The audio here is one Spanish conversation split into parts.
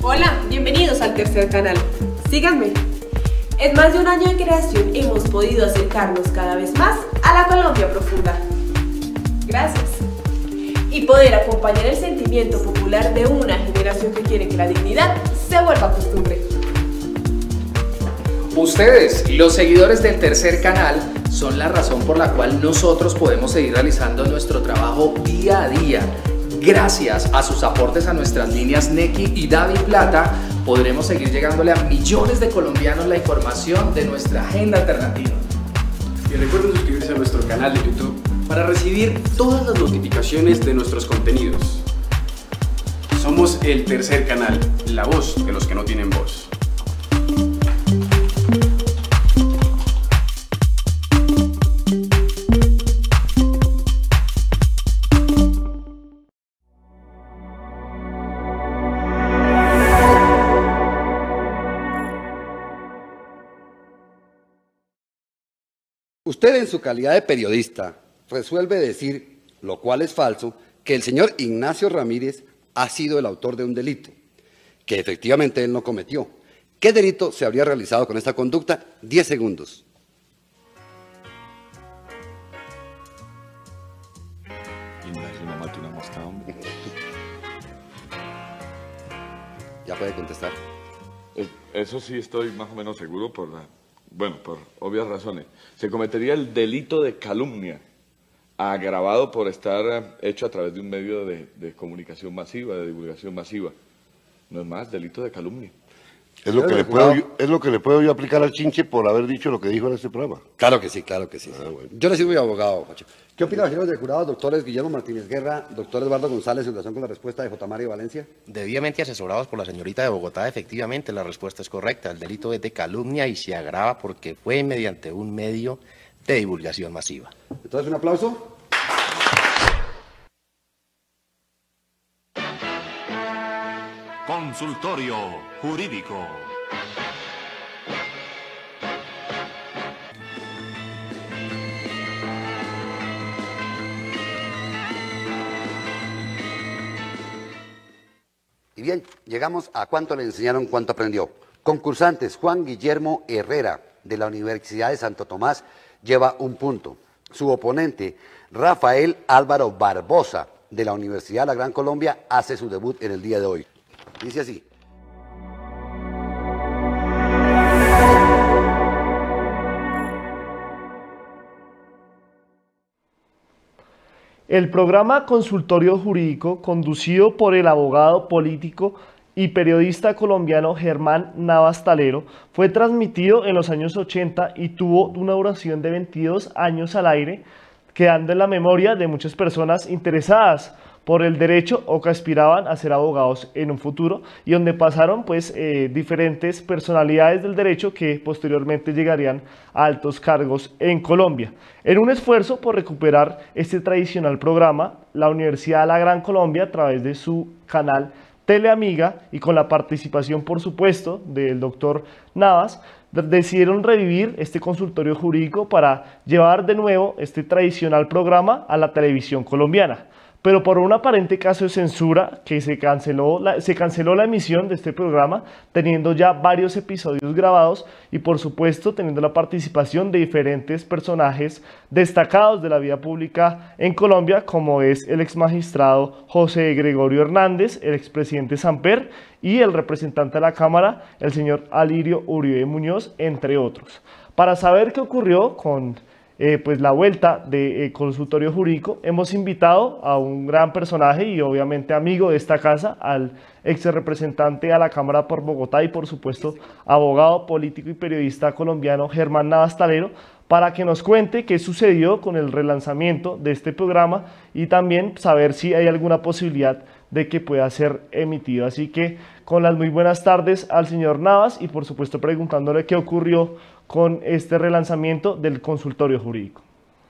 Hola, bienvenidos al tercer canal. Síganme. En más de un año de creación hemos podido acercarnos cada vez más a la Colombia profunda. Gracias. Y poder acompañar el sentimiento popular de una generación que quiere que la dignidad se vuelva costumbre. Ustedes, los seguidores del tercer canal, son la razón por la cual nosotros podemos seguir realizando nuestro trabajo día a día. Gracias a sus aportes a nuestras líneas Nequi y Davi Plata, podremos seguir llegándole a millones de colombianos la información de nuestra agenda alternativa. Y recuerden suscribirse a nuestro canal de YouTube para recibir todas las notificaciones de nuestros contenidos. Somos el tercer canal, la voz de los que no tienen voz. Usted en su calidad de periodista resuelve decir, lo cual es falso, que el señor Ignacio Ramírez ha sido el autor de un delito, que efectivamente él no cometió. ¿Qué delito se habría realizado con esta conducta? 10 segundos. Ignacio no mató una mosca, hombre. Ya puede contestar. Eso sí estoy más o menos seguro por obvias razones. Se cometería el delito de calumnia, agravado por estar hecho a través de un medio de comunicación masiva, de divulgación masiva. No es más, delito de calumnia. Es lo que le puedo yo aplicar al Chinche por haber dicho lo que dijo en este programa. Claro que sí, claro que sí. Bueno. Yo le sirvo de abogado, Pacho. ¿Qué opinan los señores del jurado, doctores Guillermo Martínez Guerra, doctor Eduardo González, en relación con la respuesta de J. Mario Valencia? Debidamente asesorados por la señorita de Bogotá, efectivamente la respuesta es correcta. El delito es de calumnia y se agrava porque fue mediante un medio de divulgación masiva. Entonces, un aplauso. Consultorio Jurídico. Y bien, llegamos a cuánto le enseñaron, cuánto aprendió. Concursantes, Juan Guillermo Herrera, de la Universidad de Santo Tomás, lleva 1 punto. Su oponente, Rafael Álvaro Barbosa, de la Universidad de la Gran Colombia, hace su debut en el día de hoy. Dice así. El programa Consultorio Jurídico, conducido por el abogado político y periodista colombiano Germán Navas Talero, fue transmitido en los años 80 y tuvo una duración de 22 años al aire, quedando en la memoria de muchas personas interesadas por el derecho o que aspiraban a ser abogados en un futuro, y donde pasaron diferentes personalidades del derecho que posteriormente llegarían a altos cargos en Colombia. En un esfuerzo por recuperar este tradicional programa, la Universidad de la Gran Colombia, a través de su canal Teleamiga y con la participación, por supuesto, del doctor Navas, decidieron revivir este consultorio jurídico para llevar de nuevo este tradicional programa a la televisión colombiana. Pero por un aparente caso de censura que se canceló la emisión de este programa, teniendo ya varios episodios grabados y por supuesto teniendo la participación de diferentes personajes destacados de la vida pública en Colombia, como es el ex magistrado José Gregorio Hernández, el expresidente Samper y el representante de la Cámara, el señor Alirio Uribe Muñoz, entre otros. Para saber qué ocurrió con la vuelta de Consultorio Jurídico, hemos invitado a un gran personaje y obviamente amigo de esta casa, al ex representante a la Cámara por Bogotá y por supuesto abogado político y periodista colombiano Germán Navas Talero, para que nos cuente qué sucedió con el relanzamiento de este programa y también saber si hay alguna posibilidad de que pueda ser emitido. Así que con las muy buenas tardes al señor Navas y por supuesto preguntándole qué ocurrió con este relanzamiento del Consultorio Jurídico.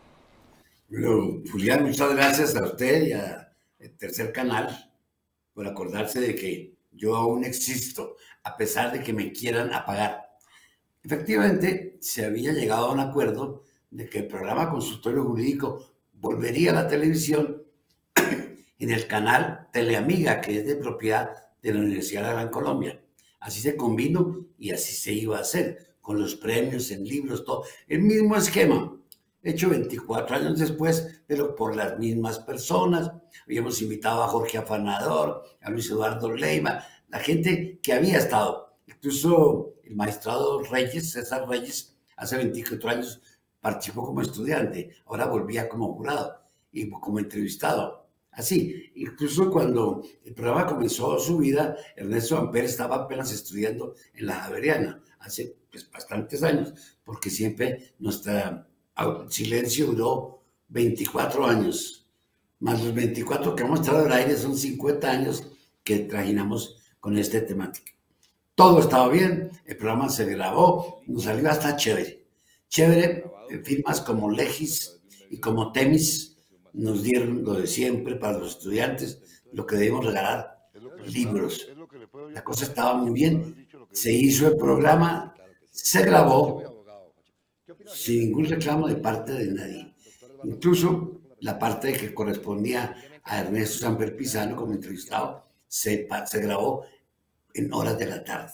Bueno, Julián, muchas gracias a usted y a Tercer Canal por acordarse de que yo aún existo, a pesar de que me quieran apagar. Efectivamente, se había llegado a un acuerdo de que el programa Consultorio Jurídico volvería a la televisión en el canal Teleamiga, que es de propiedad de la Universidad de la Gran Colombia. Así se convino y así se iba a hacer, con los premios en libros, todo. El mismo esquema, hecho 24 años después, pero por las mismas personas. Habíamos invitado a Jorge Afanador, a Luis Eduardo Leiva, la gente que había estado. Incluso el magistrado Reyes, César Reyes, hace 24 años participó como estudiante, ahora volvía como jurado y como entrevistado. Así, incluso cuando el programa comenzó su vida, Ernesto Samper estaba apenas estudiando en la Javeriana, hace bastantes años, porque siempre nuestro silencio duró 24 años, más los 24 que hemos estado al aire son 50 años que trajinamos con esta temática. Todo estaba bien, el programa se grabó, nos salió hasta chévere. Chévere, firmas como Legis y como Temis nos dieron lo de siempre para los estudiantes, lo que debemos regalar, libros. La cosa estaba muy bien, se hizo el programa, se grabó sin ningún reclamo de parte de nadie. Incluso la parte que correspondía a Ernesto Samper Pizano como entrevistado se grabó en horas de la tarde.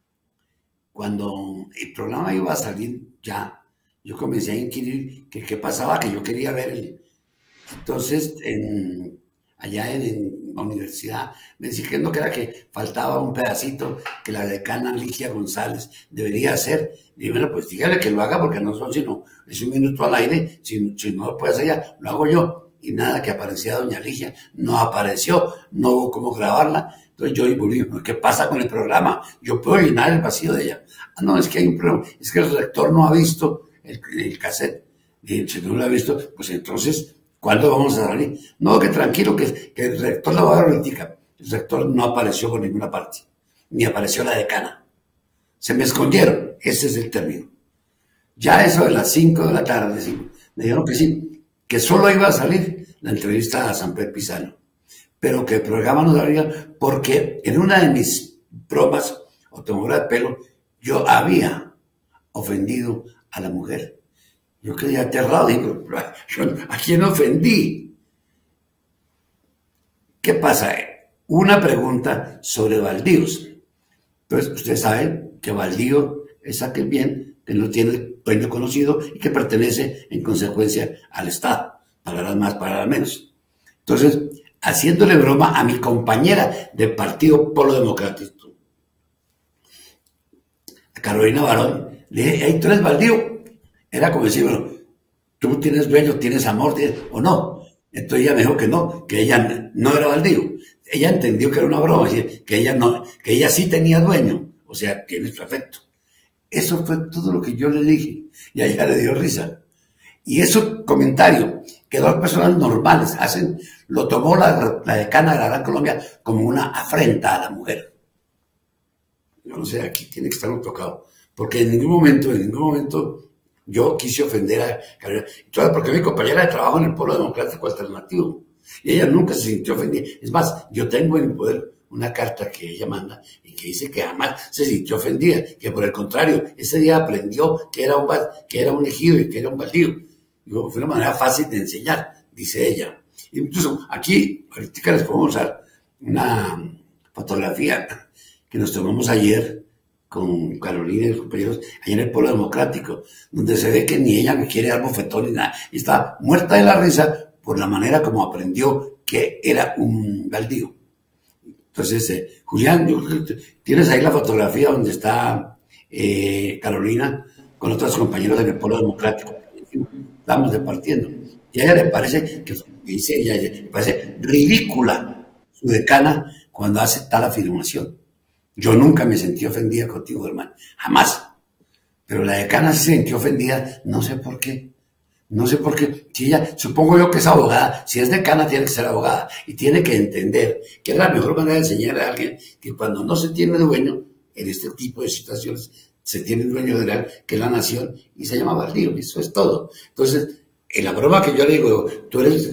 Cuando el programa iba a salir ya, yo comencé a inquirir que qué pasaba, que yo quería ver Entonces, allá en la universidad, me dijeron que era que faltaba un pedacito que la decana Ligia González debería hacer. Y dije, bueno, pues dígale que lo haga porque no son sino, es un minuto al aire, si no lo puede hacer ya, lo hago yo. Y nada, que aparecía doña Ligia, no apareció, no hubo cómo grabarla. Entonces yo volví, ¿qué pasa con el programa? Yo puedo llenar el vacío de ella. Ah, no, es que hay un problema, es que el rector no ha visto el cassette. Y si no lo ha visto, pues entonces, ¿cuándo vamos a salir? No, que tranquilo, que el rector lo va a dar ahorita. El rector no apareció por ninguna parte, ni apareció la decana. Se me escondieron, ese es el término. Ya eso de las 5 de la tarde, sí, me dijeron que sí, que solo iba a salir la entrevista a Samper Pizano, pero que el programa no salía porque en una de mis bromas o tomadura de pelo, yo había ofendido a la mujer. Yo quedé aterrado, digo, ¿a quién ofendí? ¿Qué pasa? Una pregunta sobre baldíos. Entonces, ustedes saben que baldío es aquel bien que no tiene dueño conocido y que pertenece, en consecuencia, al Estado. Palabras más, palabras menos. Entonces, haciéndole broma a mi compañera del Partido Polo Democrático, a Carolina Barón, le dije, hey, ¿tú eres baldío? Era como decir, bueno, tú tienes dueño, tienes amor, o no. Entonces ella me dijo que no, que ella no era baldío. Ella entendió que era una broma, que ella sí tenía dueño, o sea, tiene su afecto. Eso fue todo lo que yo le dije, y a ella le dio risa. Y ese comentario que dos personas normales hacen, lo tomó la decana de la Gran Colombia como una afrenta a la mujer. Yo no sé, aquí tiene que estar un tocado, porque en ningún momento yo quise ofender a Carolina. Entonces, porque mi compañera de trabajo en el Polo Democrático Alternativo, y ella nunca se sintió ofendida. Es más, yo tengo en mi poder una carta que ella manda y que dice que jamás se sintió ofendida, que por el contrario, ese día aprendió que era un ejido y que era un baldío. Digo, fue una manera fácil de enseñar, dice ella. Incluso aquí, ahorita les podemos usar una fotografía que nos tomamos ayer con Carolina y los compañeros, allá en el Polo Democrático, donde se ve que ni ella me quiere dar bofetón ni nada. Y está muerta de la risa por la manera como aprendió que era un baldío. Entonces, Julián, tienes ahí la fotografía donde está Carolina con otros compañeros del Polo Democrático. Estamos departiendo. Y a ella le parece que dice ella, le parece ridícula su decana cuando hace tal afirmación. Yo nunca me sentí ofendida contigo, hermano. Jamás. Pero la decana se sintió ofendida, no sé por qué. No sé por qué. Si ella, supongo yo que es abogada, si es decana tiene que ser abogada y tiene que entender que es la mejor manera de enseñar a alguien que cuando no se tiene dueño, en este tipo de situaciones, se tiene un dueño real, que es la nación, y se llama baldío, y eso es todo. Entonces, en la broma que yo le digo, tú eres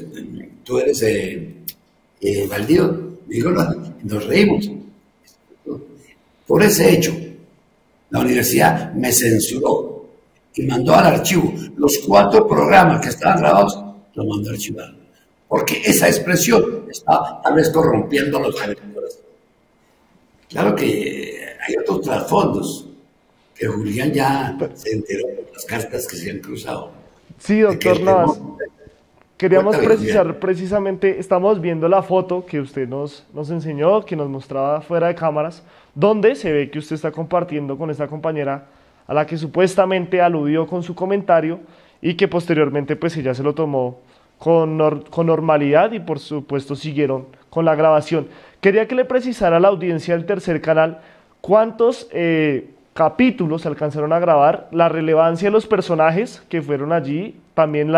baldío, digo, nos reímos. Por ese hecho, la universidad me censuró y mandó al archivo los 4 programas que estaban grabados, los mandó a archivar. Porque esa expresión estaba tal vez corrompiendo a los electores. Claro que hay otros trasfondos, que Julián ya se enteró por las cartas que se han cruzado. Sí, doctor Navas. Queríamos precisar precisamente, estamos viendo la foto que usted nos enseñó, que nos mostraba fuera de cámaras, donde se ve que usted está compartiendo con esta compañera a la que supuestamente aludió con su comentario y que posteriormente pues ella se lo tomó con normalidad y por supuesto siguieron con la grabación. Quería que le precisara a la audiencia del tercer canal cuántos capítulos se alcanzaron a grabar, la relevancia de los personajes que fueron allí, también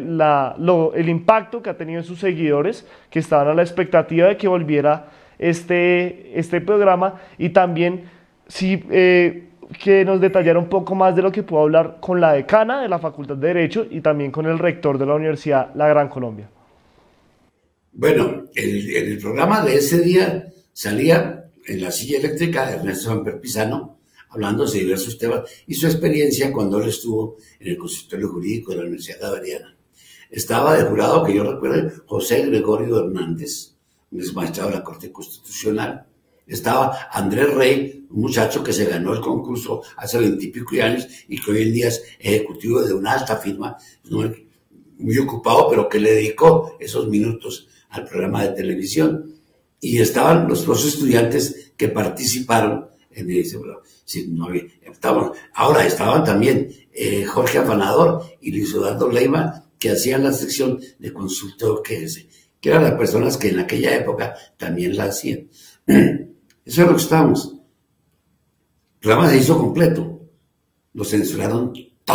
el impacto que ha tenido en sus seguidores, que estaban a la expectativa de que volviera este programa, y también que nos detallara un poco más de lo que pudo hablar con la decana de la Facultad de Derecho y también con el rector de la Universidad La Gran Colombia. Bueno, el programa de ese día salía en la silla eléctrica de Ernesto Samper Pizano, hablando de diversos temas y su experiencia cuando él estuvo en el consultorio jurídico de la Universidad Javeriana. Estaba de jurado, que yo recuerdo, José Gregorio Hernández, un exmagistrado de la Corte Constitucional. Estaba Andrés Rey, un muchacho que se ganó el concurso hace 20 y pico de años y que hoy en día es ejecutivo de una alta firma, muy ocupado, pero que le dedicó esos minutos al programa de televisión. Y estaban los dos estudiantes que participaron en ese programa. Sí, ahora estaban también Jorge Afanador y Luis Eduardo Leiva, que hacían la sección de consultor que eran las personas que en aquella época también la hacían. Eso es lo que estábamos. El programa se hizo completo. Lo censuraron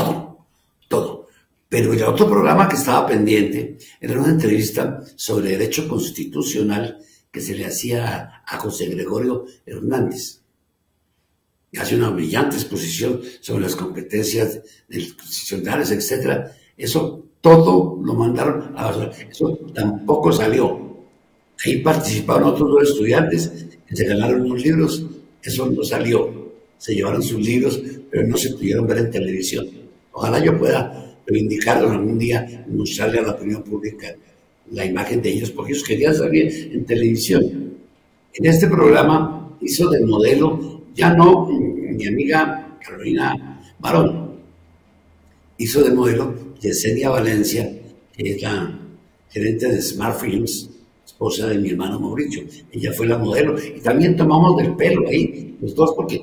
todo. Pero el otro programa que estaba pendiente era una entrevista sobre derecho constitucional que se le hacía a José Gregorio Hernández. Hace una brillante exposición sobre las competencias constitucionales, etc. Eso todo lo mandaron a la basura. Eso tampoco salió. Ahí participaron otros dos estudiantes que se ganaron unos libros. Eso no salió. Se llevaron sus libros, pero no se pudieron ver en televisión. Ojalá yo pueda reivindicarlos algún día y mostrarle a la opinión pública la imagen de ellos, porque ellos querían salir en televisión. En este programa hizo de modelo, ya no mi amiga Carolina Barón, hizo de modelo Yesenia Valencia, que es la gerente de Smart Films, esposa de mi hermano Mauricio. Ella fue la modelo, y también tomamos del pelo ahí, los dos, porque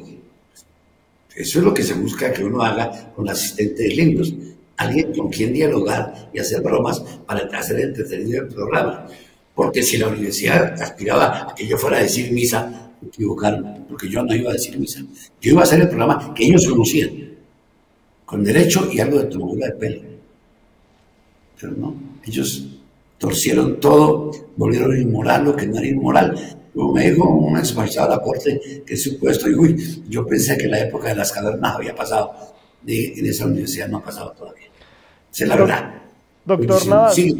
eso es lo que se busca que uno haga con asistentes lindos, alguien con quien dialogar y hacer bromas para hacer entretenido el programa. Porque si la universidad aspiraba a que yo fuera a decir misa, me equivocaron, porque yo no iba a decir misa. Yo iba a hacer el programa que ellos conocían, con derecho y algo de tomadura de pelo. Pero no, ellos torcieron todo, volvieron inmoral lo que no era inmoral. Como me dijo un exmagistrado de la Corte, que es supuesto, y uy, yo pensé que la época de las cavernas había pasado, en esa universidad no ha pasado todavía. Esa es la verdad. Doctor Navas, sí,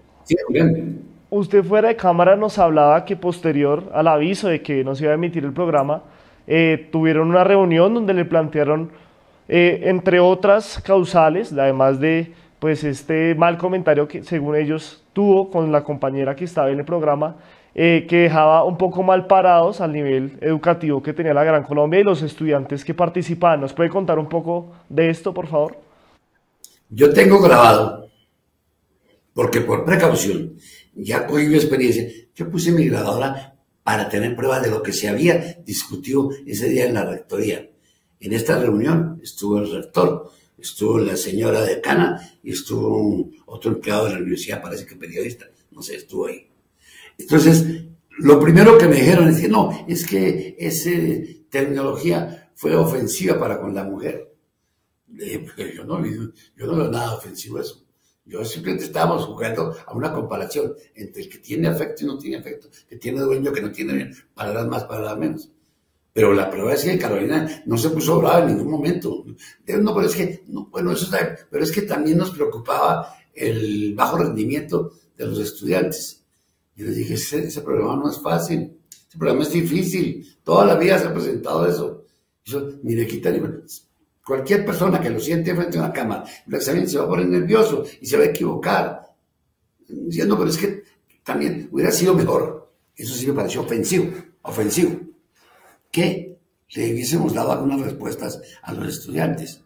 usted fuera de cámara nos hablaba que posterior al aviso de que no se iba a emitir el programa, tuvieron una reunión donde le plantearon, entre otras causales, además de pues este mal comentario que según ellos tuvo con la compañera que estaba en el programa, que dejaba un poco mal parados al nivel educativo que tenía la Gran Colombia y los estudiantes que participaban. ¿Nos puede contar un poco de esto, por favor? Yo tengo grabado, porque por precaución, ya cogí mi experiencia, yo puse mi grabadora para tener pruebas de lo que se había discutido ese día en la rectoría. En esta reunión estuvo el rector, estuvo la señora decana y estuvo otro empleado de la universidad, parece que periodista, no sé, estuvo ahí. Entonces, lo primero que me dijeron es que no, es que esa tecnología fue ofensiva para con la mujer. Yo no veo nada ofensivo eso. Yo simplemente estábamos jugando a una comparación entre el que tiene afecto y no tiene afecto, que tiene dueño, que no tiene dueño, palabras más, palabras menos. Pero la prueba es que Carolina no se puso brava en ningún momento. No, pero es que, no, bueno, eso está bien, pero es que también nos preocupaba el bajo rendimiento de los estudiantes. Yo les dije, ese programa no es fácil, ese programa es difícil, toda la vida se ha presentado eso. Eso ni le quita ni menos. Cualquier persona que lo siente frente a una cámara, el examen se va a poner nervioso y se va a equivocar. Diciendo, pero es que también hubiera sido mejor. Eso sí me pareció ofensivo. que le hubiésemos dado algunas respuestas a los estudiantes.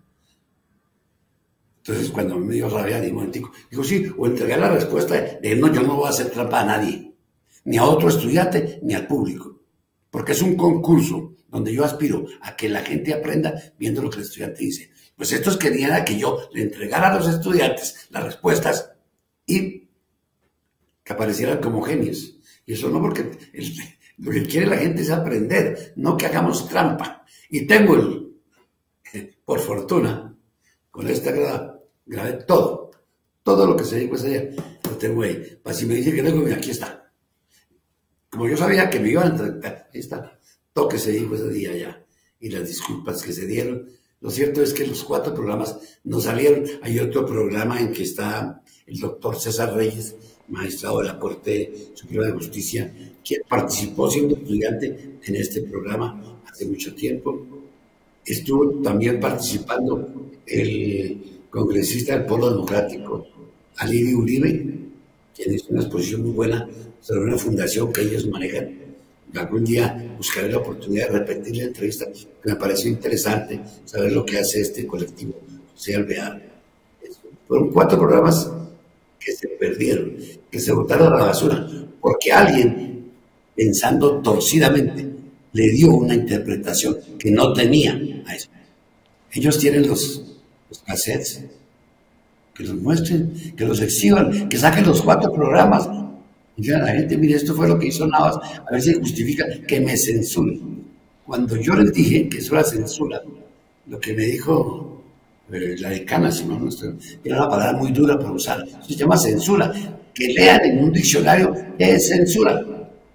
Entonces, cuando me dio rabia, digo, sí, o entregar la respuesta de no, yo no voy a hacer trampa a nadie, ni a otro estudiante, ni al público, porque es un concurso donde yo aspiro a que la gente aprenda viendo lo que el estudiante dice. Pues estos querían a que yo le entregara a los estudiantes las respuestas y que aparecieran como genios. Y eso no, porque lo que quiere la gente es aprender, no que hagamos trampa. Y tengo por fortuna, con esta grabé todo lo que se dijo ese día, lo tengo ahí. Para si me dice que tengo, aquí está. Como yo sabía que me iban a entregar, ahí está, todo que se dijo ese día ya, y las disculpas que se dieron. Lo cierto es que los 4 programas no salieron. Hay otro programa en que está el doctor César Reyes, magistrado de la Corte Suprema de Justicia, quien participó siendo estudiante en este programa hace mucho tiempo. Estuvo también participando el congresista del Polo Democrático, Alirio Uribe, quien hizo una exposición muy buena sobre una fundación que ellos manejan. Algún día buscaré la oportunidad de repetir la entrevista, que me pareció interesante saber lo que hace este colectivo José Alvear. Fueron 4 programas que se perdieron, que se botaron a la basura, porque alguien, pensando torcidamente, le dio una interpretación que no tenía a eso. Ellos tienen los cassettes, que los muestren, que los exhiban, que saquen los 4 programas. Y digan a la gente, mire, esto fue lo que hizo Navas, a ver si justifica que me censuren. Cuando yo les dije que eso era censura, lo que me dijo la decana, si no, era una palabra muy dura para usar, eso se llama censura. Que lean en un diccionario qué es censura.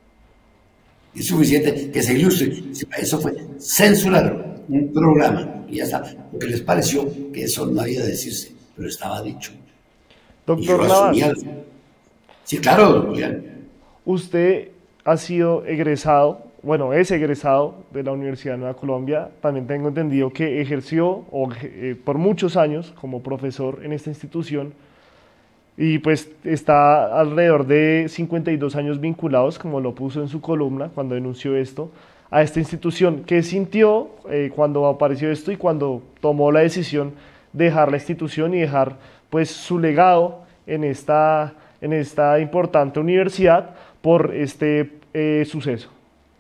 Es suficiente que se ilustre. Eso fue censurar un programa y ya está, porque les pareció que eso no había de decirse, pero estaba dicho. Doctor Navas, sí, claro, Julián. Usted ha sido egresado, bueno, es egresado de la Universidad de Nueva Colombia. También tengo entendido que ejerció por muchos años como profesor en esta institución y pues está alrededor de 52 años vinculados, como lo puso en su columna cuando denunció esto, a esta institución. ¿Qué sintió cuando apareció esto y cuando tomó la decisión de dejar la institución y dejar pues su legado en esta importante universidad por este suceso?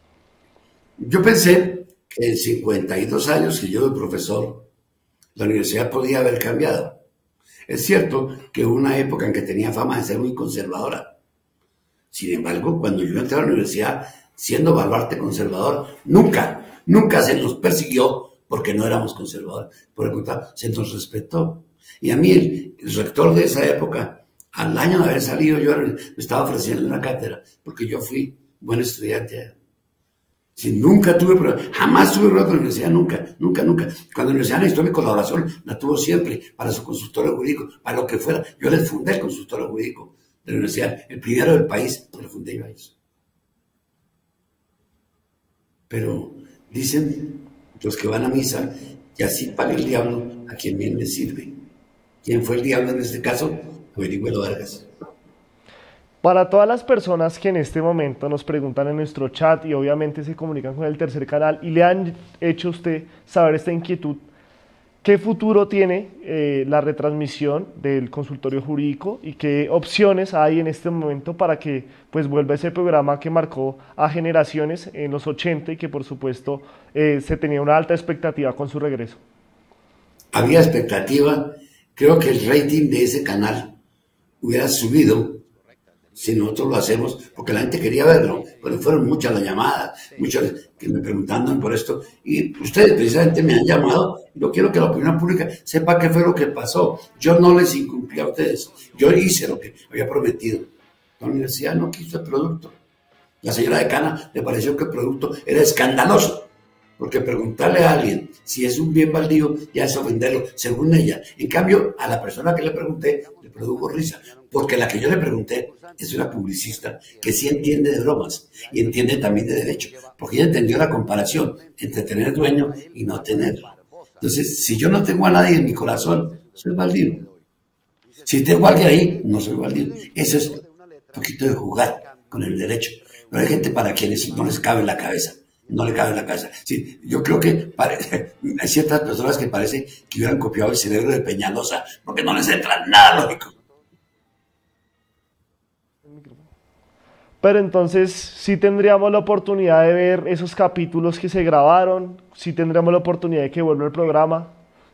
Yo pensé que en 52 años que yo de profesor, la universidad podía haber cambiado. Es cierto que hubo una época en que tenía fama de ser muy conservadora. Sin embargo, cuando yo entré a la universidad siendo baluarte conservador, nunca se nos persiguió porque no éramos conservadores. Por el contrario, se nos respetó. Y a mí, el rector de esa época, al año de haber salido, yo me estaba ofreciendo una cátedra, porque yo fui buen estudiante. Si nunca tuve problemas, jamás tuve problemas con la universidad, nunca. Cuando la universidad necesitó mi colaboración, la tuvo siempre, para su consultorio jurídico, para lo que fuera. Yo les fundé el consultorio jurídico de la universidad, el primero del país, lo fundé yo a eso. Pero dicen los que van a misa que así paga el diablo a quien bien le sirve. ¿Quién fue el diablo en este caso? Averigüelo, Vargas. Para todas las personas que en este momento nos preguntan en nuestro chat y obviamente se comunican con el tercer canal y le han hecho a usted saber esta inquietud, ¿qué futuro tiene la retransmisión del consultorio jurídico y qué opciones hay en este momento para que pues vuelva ese programa que marcó a generaciones en los 80 y que por supuesto se tenía una alta expectativa con su regreso? Había expectativa, creo que el rating de ese canal hubiera subido si nosotros lo hacemos, porque la gente quería verlo, pero fueron muchas las llamadas, muchos que me preguntaban por esto, y ustedes precisamente me han llamado, y yo quiero que la opinión pública sepa qué fue lo que pasó. Yo no les incumplí a ustedes, yo hice lo que había prometido. La universidad no quiso el producto. La señora decana le pareció que el producto era escandaloso, porque preguntarle a alguien si es un bien baldío ya es ofenderlo, según ella. En cambio, a la persona que le pregunté le produjo risa, porque la que yo le pregunté es una publicista que sí entiende de bromas y entiende también de derecho, porque ella entendió la comparación entre tener dueño y no tenerlo. Entonces, si yo no tengo a nadie en mi corazón, soy baldío. Si tengo a alguien ahí, no soy baldío. Eso es un poquito de jugar con el derecho. Pero hay gente para quienes no les cabe en la cabeza no le cabe en la cabeza. Sí, yo creo que hay ciertas personas que parece que hubieran copiado el cerebro de Peñalosa, porque no les entra nada lógico. Pero entonces, ¿sí tendríamos la oportunidad de ver esos capítulos que se grabaron? ¿Sí tendríamos la oportunidad de que vuelva el programa?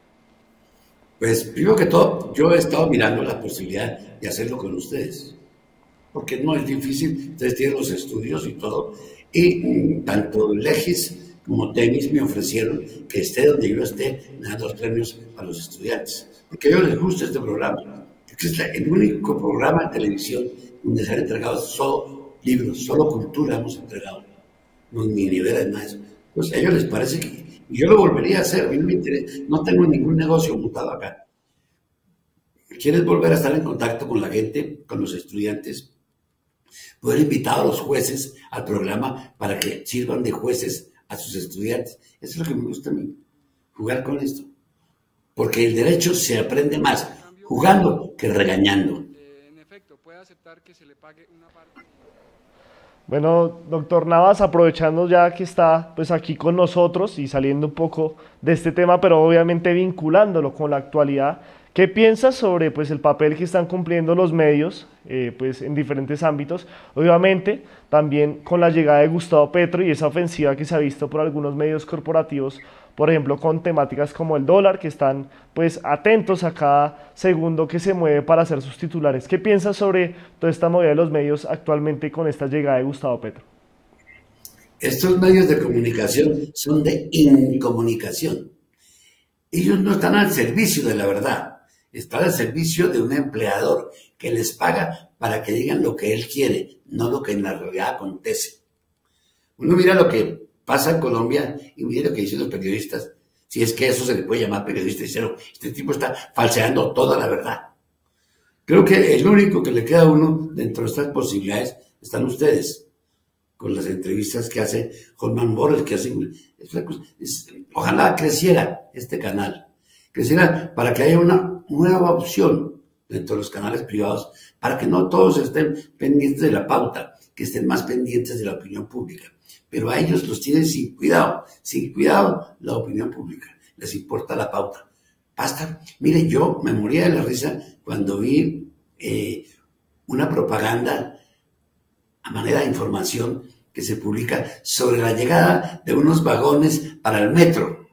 Pues, primero que todo, yo he estado mirando la posibilidad de hacerlo con ustedes, porque no es difícil, ustedes tienen los estudios y todo, y tanto Legis como Temis me ofrecieron que esté donde yo esté, dando los premios a los estudiantes, porque a ellos les gusta este programa, porque es el único programa de televisión donde se han entregado solo libros, solo cultura hemos entregado, no ni niveles, nada de eso. Pues a ellos les parece que, y yo lo volvería a hacer, a mí no me interesa, no tengo ningún negocio montado acá. ¿Quieres volver a estar en contacto con la gente, con los estudiantes? Poder invitar a los jueces al programa para que sirvan de jueces a sus estudiantes. Eso es lo que me gusta a mí, jugar con esto. Porque el derecho se aprende más jugando que regañando. En efecto, puede aceptar que se le pague una parte. Bueno, doctor Navas, aprovechando ya que está pues aquí con nosotros y saliendo un poco de este tema, pero obviamente vinculándolo con la actualidad, ¿qué piensas sobre pues, el papel que están cumpliendo los medios pues, en diferentes ámbitos? Obviamente, también con la llegada de Gustavo Petro y esa ofensiva que se ha visto por algunos medios corporativos, por ejemplo, con temáticas como el dólar, que están pues, atentos a cada segundo que se mueve para hacer sus titulares. ¿Qué piensas sobre toda esta movida de los medios actualmente con esta llegada de Gustavo Petro? Estos medios de comunicación son de incomunicación. Ellos no están al servicio de la verdad. Está al servicio de un empleador que les paga para que digan lo que él quiere, no lo que en la realidad acontece. Uno mira lo que pasa en Colombia y mira lo que dicen los periodistas, si es que eso se le puede llamar periodista, y dicen, este tipo está falseando toda la verdad. Creo que el único que le queda a uno dentro de estas posibilidades están ustedes, con las entrevistas que hace Holman Morris, que hace, ojalá creciera este canal, creciera para que haya una nueva opción dentro de los canales privados, para que no todos estén pendientes de la pauta, que estén más pendientes de la opinión pública. Pero a ellos los tienen sin cuidado la opinión pública, les importa la pauta. Basta, miren, yo me moría de la risa cuando vi una propaganda a manera de información que se publica sobre la llegada de unos vagones para el metro.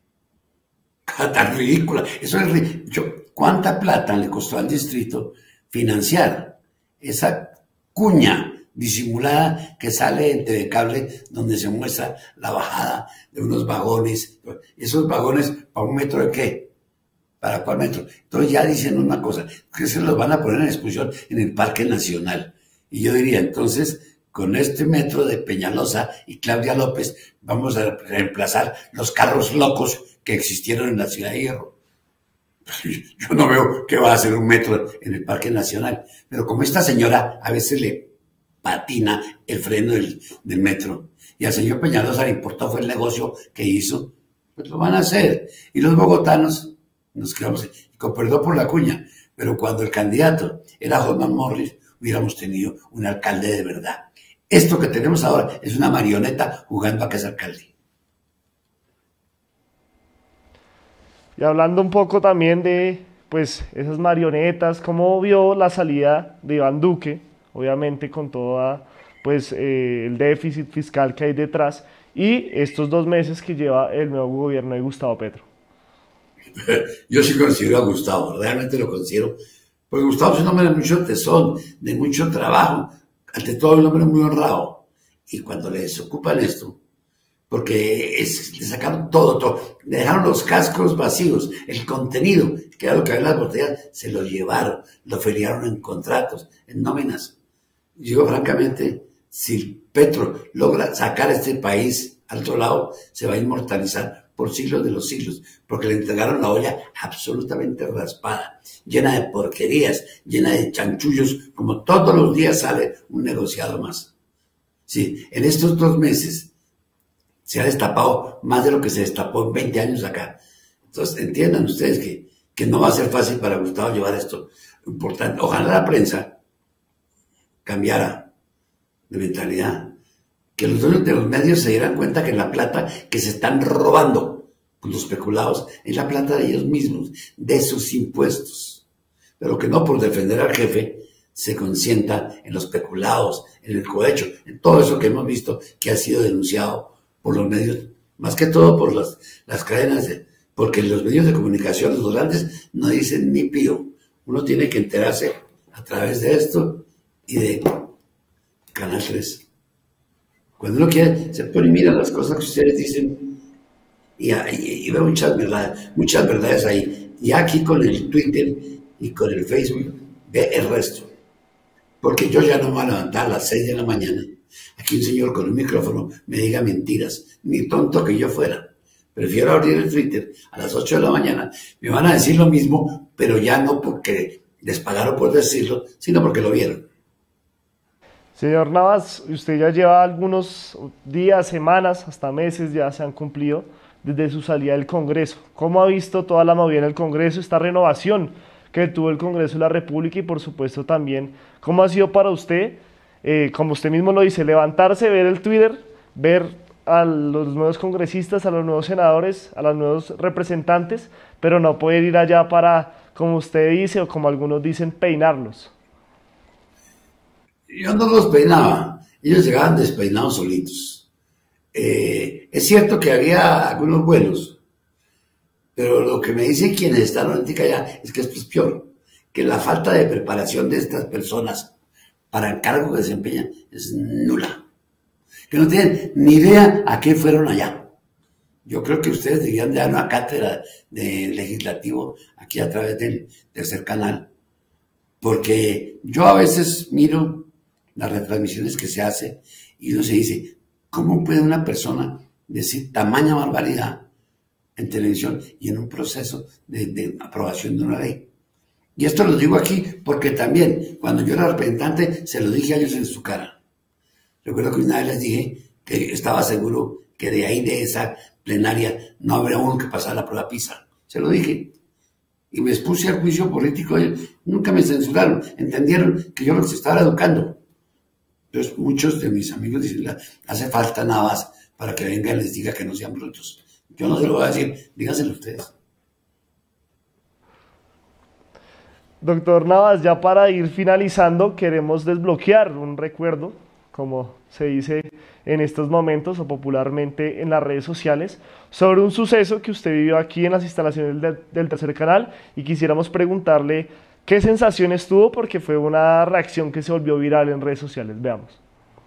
Tan ridícula. Eso es ridículo. ¿Cuánta plata le costó al distrito financiar esa cuña disimulada que sale en TV Cable, donde se muestra la bajada de unos vagones? ¿Esos vagones para un metro de qué? ¿Para cuál metro? Entonces ya dicen una cosa, que se los van a poner en discusión en el Parque Nacional. Y yo diría, entonces, con este metro de Peñalosa y Claudia López, vamos a reemplazar los carros locos que existieron en la Ciudad de Hierro. Yo no veo que va a hacer un metro en el Parque Nacional. Pero como esta señora a veces le patina el freno del metro, y al señor Peñalosa le importó fue el negocio que hizo, pues lo van a hacer. Y los bogotanos nos quedamos, con perdón por la cuña, pero cuando el candidato era Holman Morris, hubiéramos tenido un alcalde de verdad. Esto que tenemos ahora es una marioneta jugando a que es alcalde. Y hablando un poco también de pues, esas marionetas, ¿cómo vio la salida de Iván Duque? Obviamente con todo pues, el déficit fiscal que hay detrás y estos 2 meses que lleva el nuevo gobierno de Gustavo Petro. Yo sí considero a Gustavo, realmente lo considero, porque Gustavo es un hombre de mucho tesón, de mucho trabajo, ante todo un hombre muy honrado, y cuando le desocupan esto, porque le sacaron todo, le dejaron los cascos vacíos, el contenido, que era lo que había en las botellas, se lo llevaron, lo feriaron en contratos, en nóminas. Yo francamente, si Petro logra sacar a este país al otro lado, se va a inmortalizar por siglos de los siglos, porque le entregaron la olla absolutamente raspada, llena de porquerías, llena de chanchullos, como todos los días sale un negociado más. Sí, en estos 2 meses se ha destapado más de lo que se destapó en 20 años acá. Entonces entiendan ustedes que no va a ser fácil para Gustavo llevar esto. Importante. Ojalá la prensa cambiara de mentalidad, que los dueños de los medios se dieran cuenta que la plata que se están robando los especulados es la plata de ellos mismos, de sus impuestos. Pero que no por defender al jefe se consienta en los especulados, en el cohecho, en todo eso que hemos visto que ha sido denunciado por los medios, más que todo por las cadenas, porque los medios de comunicación, los grandes, no dicen ni pío. Uno tiene que enterarse a través de esto y de Canal 3. Cuando uno quiere, se pone y mira las cosas que ustedes dicen y ve muchas verdades ahí. Y aquí con el Twitter y con el Facebook ve el resto. Porque yo ya no me voy a levantar a las 6 de la mañana. Aquí un señor con un micrófono me diga mentiras, ni tonto que yo fuera. Prefiero abrir el Twitter a las 8 de la mañana. Me van a decir lo mismo, pero ya no porque les pagaron por decirlo, sino porque lo vieron. Señor Navas, usted ya lleva algunos días, semanas, hasta meses ya se han cumplido desde su salida del Congreso. ¿Cómo ha visto toda la movida en el Congreso, esta renovación que tuvo el Congreso de la República y por supuesto también cómo ha sido para usted, como usted mismo lo dice, levantarse, ver el Twitter, ver a los nuevos congresistas, a los nuevos senadores, a los nuevos representantes, pero no poder ir allá para, como usted dice o como algunos dicen, peinarlos? Yo no los peinaba, ellos llegaban despeinados solitos. Es cierto que había algunos buenos, pero lo que me dicen quienes están ahorita allá es que esto es peor, que la falta de preparación de estas personas para el cargo que desempeñan es nula, que no tienen ni idea a qué fueron allá. Yo creo que ustedes deberían dar una cátedra de legislativo aquí a través del tercer canal, porque yo a veces miro las retransmisiones que se hace y uno se dice, ¿cómo puede una persona decir tamaña barbaridad en televisión y en un proceso de aprobación de una ley? Y esto lo digo aquí porque también cuando yo era representante se lo dije a ellos en su cara. Recuerdo que una vez les dije que estaba seguro que de ahí, de esa plenaria, no habría uno que pasara la prueba PISA. Se lo dije. Y me expuse al juicio político. Nunca me censuraron. Entendieron que yo los estaba educando. Entonces muchos de mis amigos dicen, hace falta Navas para que venga y les diga que no sean brutos. Yo no se lo voy a decir, díganselo ustedes. Doctor Navas, ya para ir finalizando, queremos desbloquear un recuerdo, como se dice en estos momentos o popularmente en las redes sociales, sobre un suceso que usted vivió aquí en las instalaciones del tercer canal y quisiéramos preguntarle qué sensaciones tuvo porque fue una reacción que se volvió viral en redes sociales. Veamos.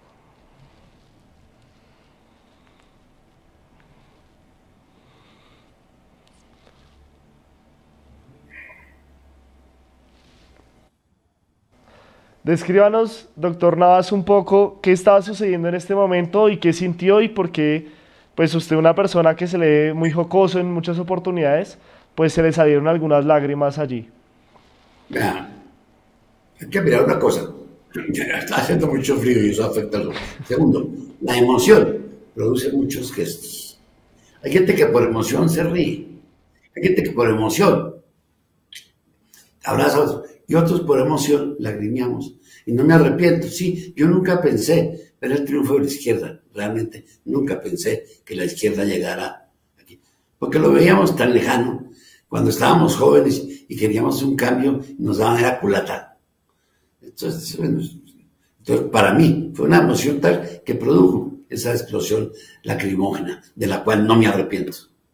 Descríbanos, doctor Navas, un poco qué estaba sucediendo en este momento y qué sintió y por qué, pues usted, una persona que se le ve muy jocoso en muchas oportunidades, pues se le salieron algunas lágrimas allí. Vean, hay que mirar una cosa. Está haciendo mucho frío y eso afecta a los. Segundo, la emoción produce muchos gestos. Hay gente que por emoción se ríe. Hay gente que por emoción abraza y otros por emoción lagrimeamos. Y no me arrepiento. Sí, yo nunca pensé ver el triunfo de la izquierda. Realmente nunca pensé que la izquierda llegara aquí. Porque lo veíamos tan lejano. Cuando estábamos jóvenes y queríamos un cambio, nos daban la culata. Entonces, bueno, para mí fue una emoción tal que produjo esa explosión lacrimógena, de la cual no me arrepiento.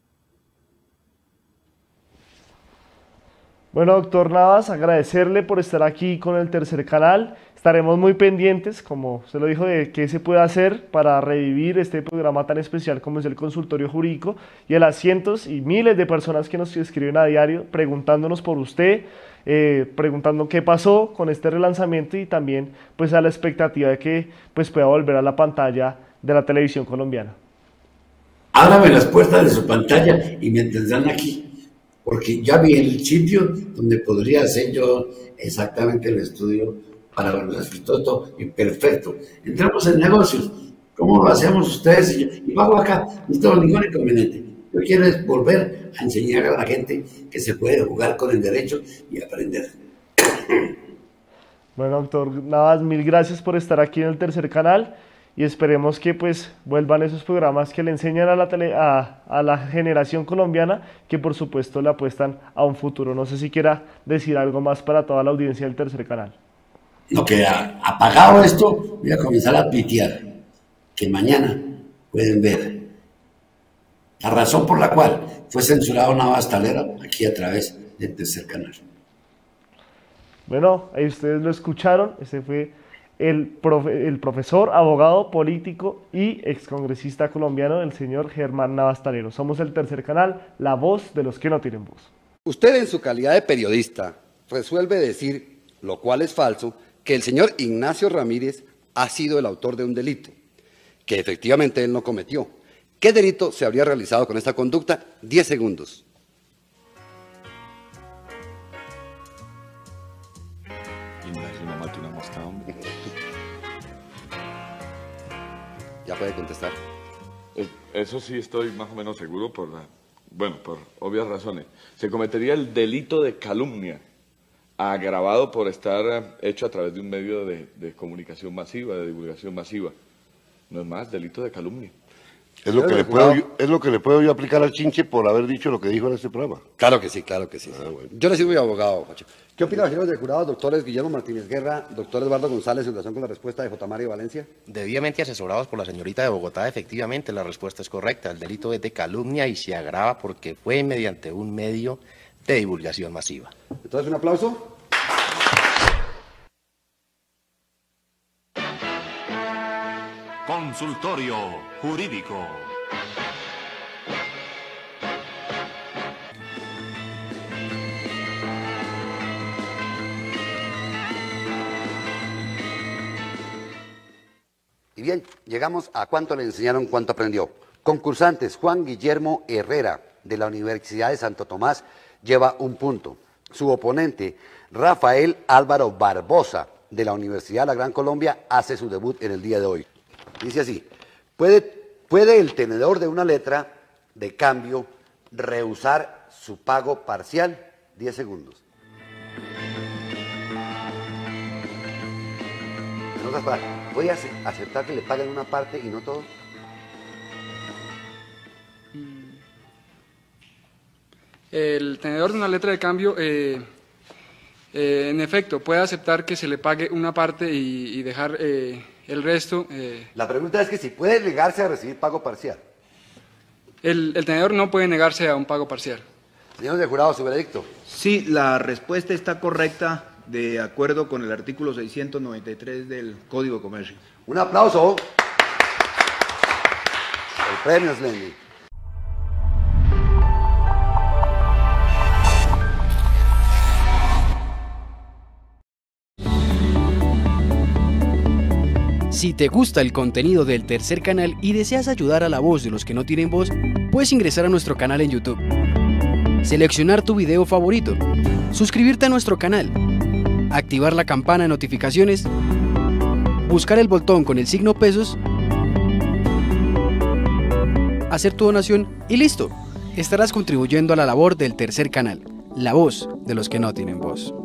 Bueno, doctor Navas, agradecerle por estar aquí con el tercer canal. Estaremos muy pendientes, como usted lo dijo, de qué se puede hacer para revivir este programa tan especial como es el consultorio jurídico y a las cientos y miles de personas que nos escriben a diario preguntándonos por usted, preguntando qué pasó con este relanzamiento y también pues a la expectativa de que pues pueda volver a la pantalla de la televisión colombiana. Ábrame las puertas de su pantalla y me tendrán aquí. Porque ya vi el sitio donde podría hacer yo exactamente el estudio para los resultados y perfecto. Entramos en negocios. ¿Cómo lo hacemos ustedes? Y lo hago acá, no tengo ningún inconveniente. Yo quiero es volver a enseñar a la gente que se puede jugar con el derecho y aprender. Bueno, doctor Navas, mil gracias por estar aquí en el tercer canal y esperemos que pues vuelvan esos programas que le enseñan a la generación colombiana, que por supuesto le apuestan a un futuro. No sé si quiera decir algo más para toda la audiencia del tercer canal. Lo que apagado esto, voy a comenzar a pitear, que mañana pueden ver la razón por la cual fue censurado Navas Talero aquí a través del tercer canal. Bueno, ahí ustedes lo escucharon, ese fue el profesor, abogado, político y excongresista colombiano, el señor Germán Navas Talero. Somos el tercer canal, la voz de los que no tienen voz. Usted en su calidad de periodista resuelve decir, lo cual es falso, que el señor Ignacio Ramírez ha sido el autor de un delito, que efectivamente él no cometió. ¿Qué delito se habría realizado con esta conducta? 10 segundos. Ignacio no mató una mosca, hombre. Ya puede contestar. Eso sí estoy más o menos seguro por obvias razones. Se cometería el delito de calumnia, agravado por estar hecho a través de un medio de comunicación masiva, de divulgación masiva. No es más, delito de calumnia. Es lo que le puedo yo aplicar al Chinche por haber dicho lo que dijo en este programa. Claro que sí, claro que sí. Bueno. Yo le sirvo de abogado, Pacho. ¿Qué opinan los señores del jurado, doctores Guillermo Martínez Guerra, doctor Eduardo González, en relación con la respuesta de J. Mario Valencia? Debidamente asesorados por la señorita de Bogotá, efectivamente la respuesta es correcta. El delito es de calumnia y se agrava porque fue mediante un medio de divulgación masiva. Entonces, un aplauso. Consultorio Jurídico. Y bien, llegamos a cuánto le enseñaron, cuánto aprendió. Concursantes, Juan Guillermo Herrera, de la Universidad de Santo Tomás, lleva 1 punto. Su oponente, Rafael Álvaro Barbosa, de la Universidad de la Gran Colombia, hace su debut en el día de hoy. Dice así: ¿Puede el tenedor de una letra de cambio rehusar su pago parcial? 10 segundos. En otras palabras, ¿puede aceptar que le paguen una parte y no todo? El tenedor de una letra de cambio, en efecto, puede aceptar que se le pague una parte y dejar el resto. La pregunta es que si puede negarse a recibir pago parcial. El tenedor no puede negarse a un pago parcial. Señores del jurado, su veredicto. Sí, la respuesta está correcta de acuerdo con el artículo 693 del Código de Comercio. Un aplauso. El premio Slendy. Si te gusta el contenido del tercer canal y deseas ayudar a la voz de los que no tienen voz, puedes ingresar a nuestro canal en YouTube, seleccionar tu video favorito, suscribirte a nuestro canal, activar la campana de notificaciones, buscar el botón con el signo pesos, hacer tu donación y listo. Estarás contribuyendo a la labor del tercer canal, la voz de los que no tienen voz.